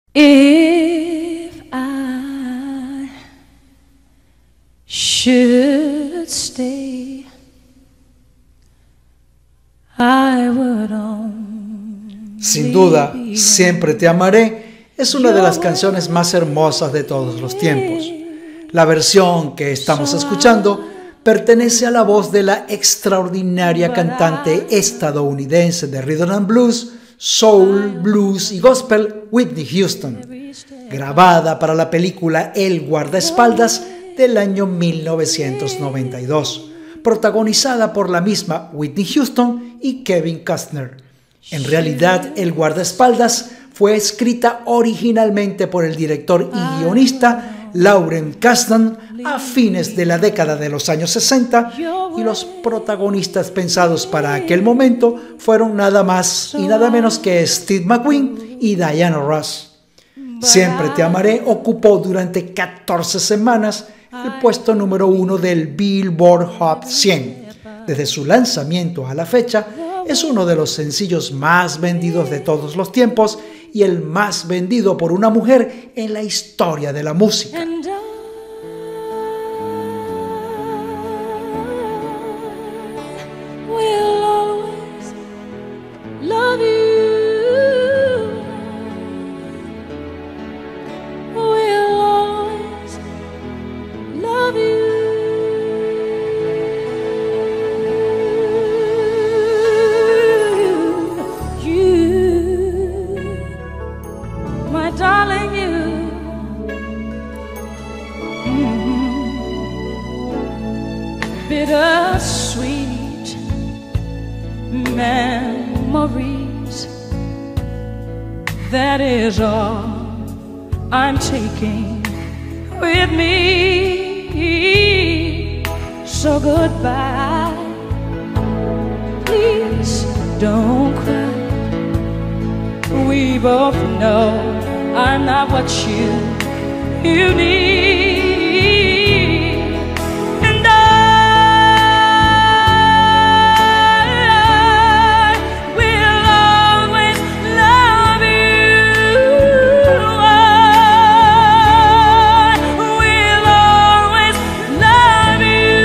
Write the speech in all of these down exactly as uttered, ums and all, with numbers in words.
If I should stay, I would only Sin duda, be Siempre te amaré es una de las canciones más hermosas de todos los tiempos. La versión que estamos escuchando pertenece a la voz de la extraordinaria cantante estadounidense de rhythm and blues, soul, blues y gospel, Whitney Houston, grabada para la película El guardaespaldas del año mil novecientos noventa y dos, protagonizada por la misma Whitney Houston y Kevin Costner. En realidad, El guardaespaldas fue escrita originalmente por el director y guionista Lawrence Kasdan a fines de la década de los años sesenta, y los protagonistas pensados para aquel momento fueron nada más y nada menos que Steve McQueen y Diana Ross. Siempre te amaré ocupó durante catorce semanas el puesto número uno del Billboard Hot cien. Desde su lanzamiento a la fecha, es uno de los sencillos más vendidos de todos los tiempos y el más vendido por una mujer en la historia de la música. Darling, you, mm-hmm. Bittersweet memories, that is all I'm taking with me. So goodbye, please don't cry. We both know I'm not what you, you need. And I will always love you. I will always love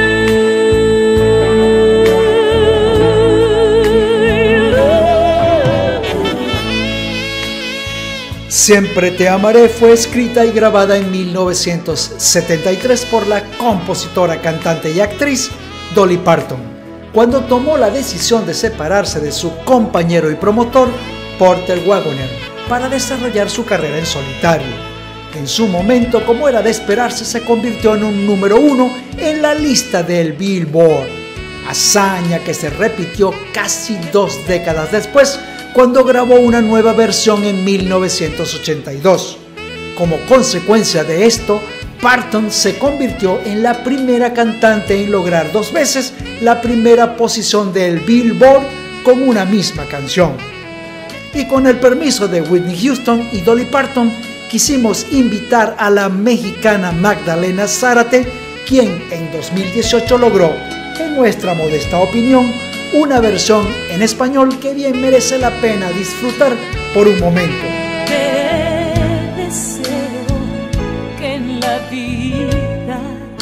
you. Siempre te amaré fue escrita y grabada en mil novecientos setenta y tres por la compositora, cantante y actriz Dolly Parton, cuando tomó la decisión de separarse de su compañero y promotor Porter Wagoner para desarrollar su carrera en solitario. En su momento, como era de esperarse, se convirtió en un número uno en la lista del Billboard, hazaña que se repitió casi dos décadas después, cuando grabó una nueva versión en mil novecientos ochenta y dos. Como consecuencia de esto, Parton se convirtió en la primera cantante en lograr dos veces la primera posición del Billboard con una misma canción. Y con el permiso de Whitney Houston y Dolly Parton, quisimos invitar a la mexicana Magdalena Zárate, quien en dos mil dieciocho logró, en nuestra modesta opinión, una versión en español que bien merece la pena disfrutar por un momento. Te deseo que en la vida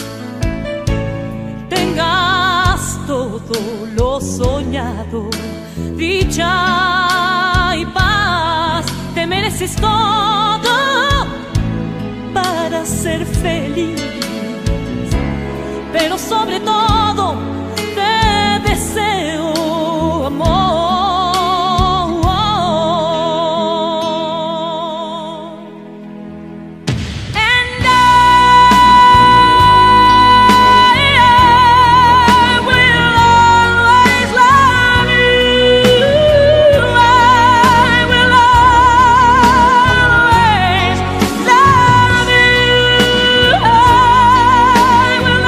tengas todo lo soñado, dicha y paz. Te mereces todo para ser feliz, pero sobre todo te deseo amor. And I, I will always love you. I will always love you. I will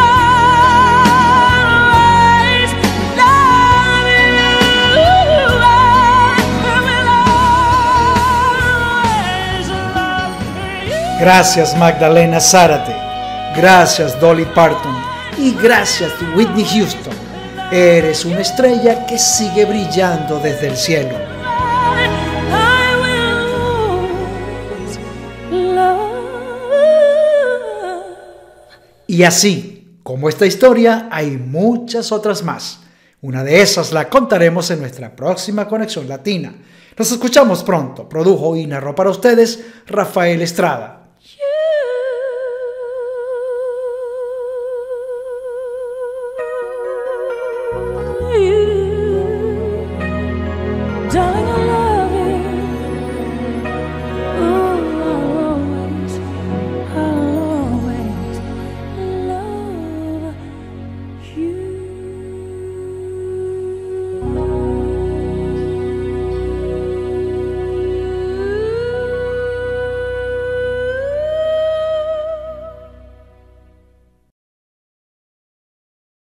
always love you. I will always love you. Gracias Magdalena Zárate, gracias Dolly Parton y gracias Whitney Houston. Eres una estrella que sigue brillando desde el cielo. I will always Y así, como esta historia, hay muchas otras más. Una de esas la contaremos en nuestra próxima Conexión Latina. Nos escuchamos pronto. Produjo y narró para ustedes Rafael Estrada. Darling, I love